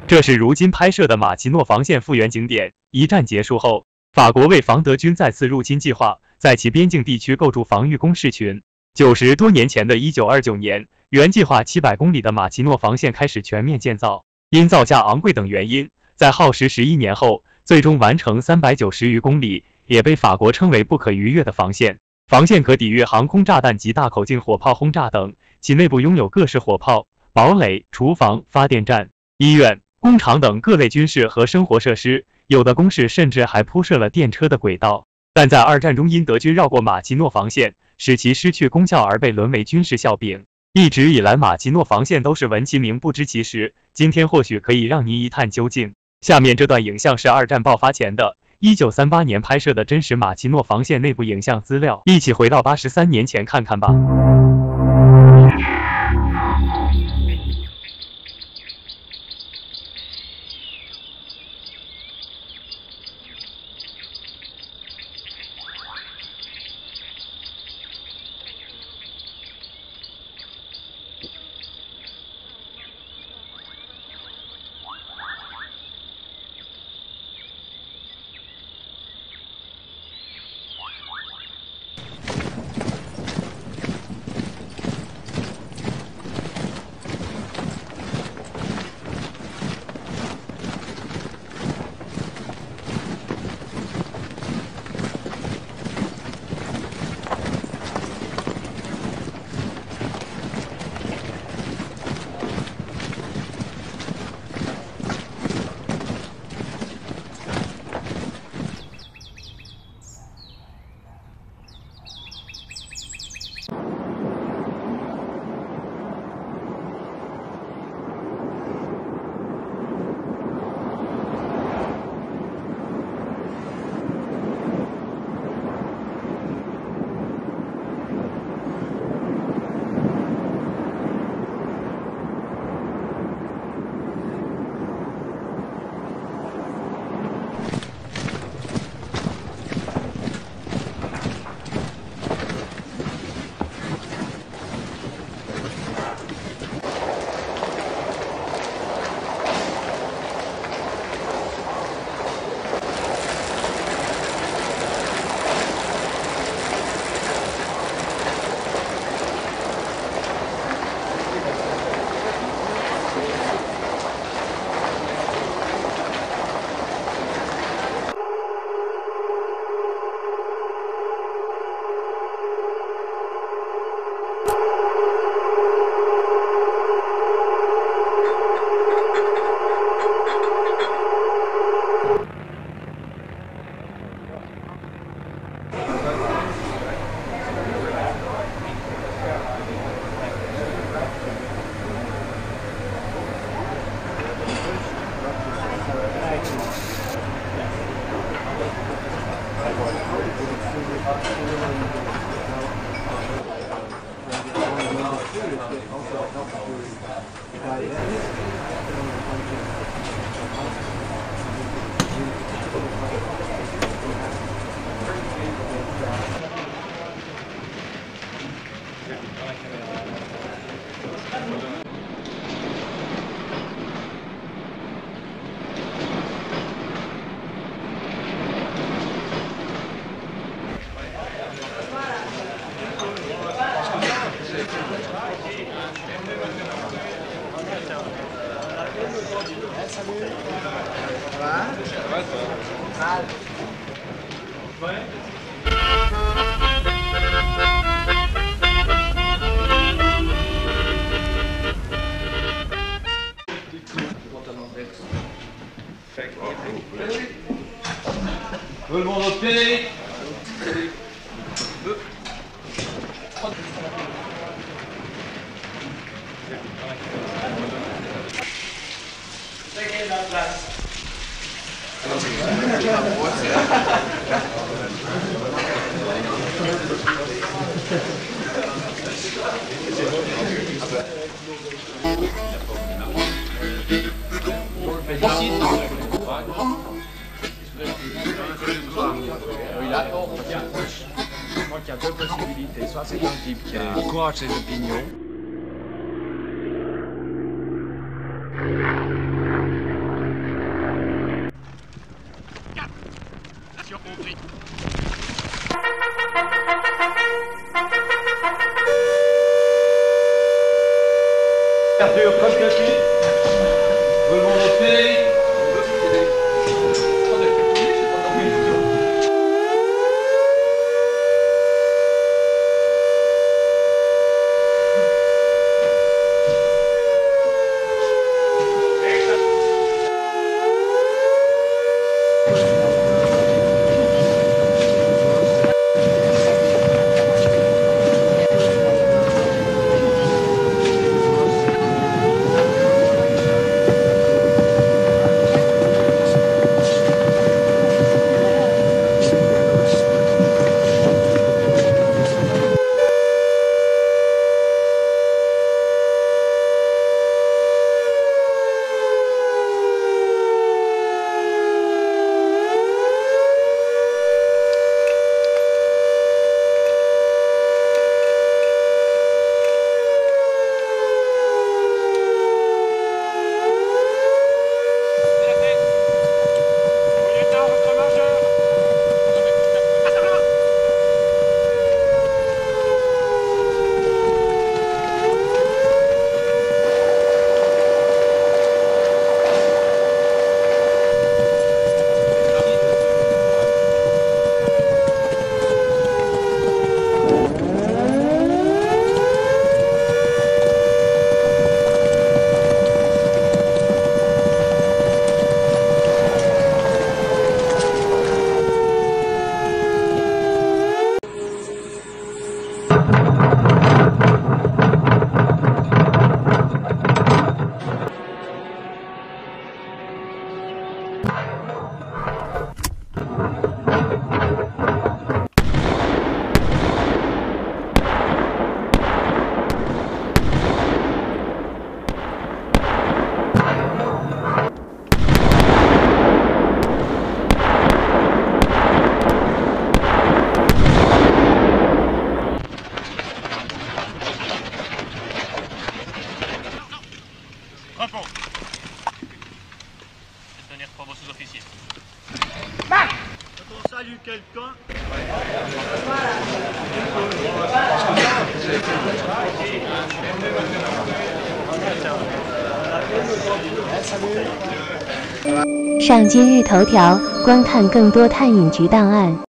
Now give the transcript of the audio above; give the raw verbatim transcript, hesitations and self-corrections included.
这是如今拍摄的马奇诺防线复原景点。一战结束后，法国为防德军再次入侵计划，在其边境地区构筑防御工事群。九十多年前的一九二九年，原计划七百公里的马奇诺防线开始全面建造，因造价昂贵等原因，在耗时十一年后，最终完成三百九十余公里，也被法国称为不可逾越的防线。防线可抵御航空炸弹及大口径火炮轰炸等，其内部拥有各式火炮、堡垒、厨房、发电站、医院、工厂等各类军事和生活设施，有的工事甚至还铺设了电车的轨道。但在二战中因德军绕过马奇诺防线，使其失去功效而被沦为军事笑柄。一直以来马奇诺防线都是闻其名不知其实，今天或许可以让您一探究竟。下面这段影像是二战爆发前的一九三八年拍摄的真实马奇诺防线内部影像资料，一起回到八十三年前看看吧。 Tout le monde au pied. Regardez la place. Il attend. Je crois qu'il y a deux possibilités. Soit c'est un type qui encourage ses opinions. Ceinture comme ceci. Tout le monde au pied. Drapeau. Tenir pour vos sous-officiers. Quand on salue quelqu'un, 上今日头条，观看更多探影局档案。